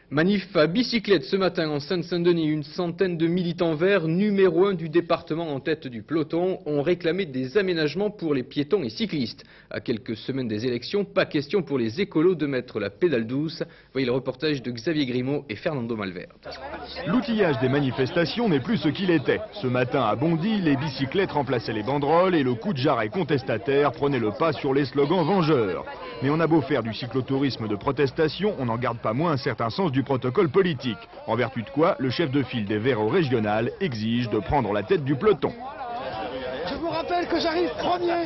Manif à bicyclette ce matin en Seine-Saint-Denis. Une centaine de militants verts, numéro 1 du département en tête du peloton, ont réclamé des aménagements pour les piétons et cyclistes. À quelques semaines des élections, pas question pour les écolos de mettre la pédale douce. Voyez le reportage de Xavier Grimaud et Fernando Malverde. L'outillage des manifestations n'est plus ce qu'il était. Ce matin à Bondy, les bicyclettes remplaçaient les banderoles et le coup de jarret contestataire prenait le pas sur les slogans vengeurs. Mais on a beau faire du cyclotourisme de protestation, on n'en garde pas moins un certain sens du protocole politique. En vertu de quoi, le chef de file des Verts au régional exige de prendre la tête du peloton. Je vous rappelle que j'arrive premier.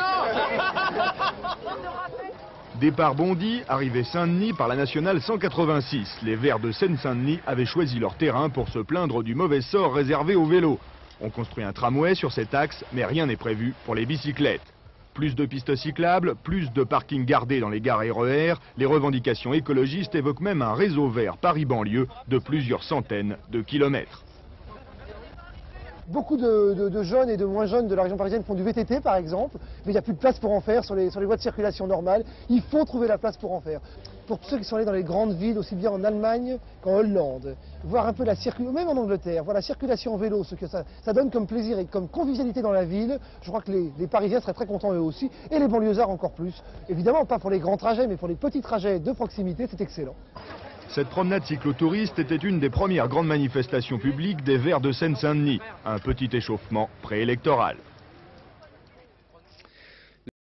Départ Bondy, arrivée Saint-Denis par la nationale 186. Les Verts de Seine-Saint-Denis avaient choisi leur terrain pour se plaindre du mauvais sort réservé aux vélos. On construit un tramway sur cet axe, mais rien n'est prévu pour les bicyclettes. Plus de pistes cyclables, plus de parkings gardés dans les gares RER, les revendications écologistes évoquent même un réseau vert Paris-Banlieue de plusieurs centaines de kilomètres. Beaucoup de jeunes et de moins jeunes de la région parisienne font du VTT par exemple, mais il n'y a plus de place pour en faire sur les voies de circulation normales. Il faut trouver la place pour en faire. Pour ceux qui sont allés dans les grandes villes, aussi bien en Allemagne qu'en Hollande, voir un peu la circulation, même en Angleterre, voir la circulation en vélo, ce que ça donne comme plaisir et comme convivialité dans la ville, je crois que les Parisiens seraient très contents eux aussi, et les banlieusards encore plus. Évidemment, pas pour les grands trajets, mais pour les petits trajets de proximité, c'est excellent. Cette promenade cyclotouriste était une des premières grandes manifestations publiques des Verts de Seine-Saint-Denis. Un petit échauffement préélectoral.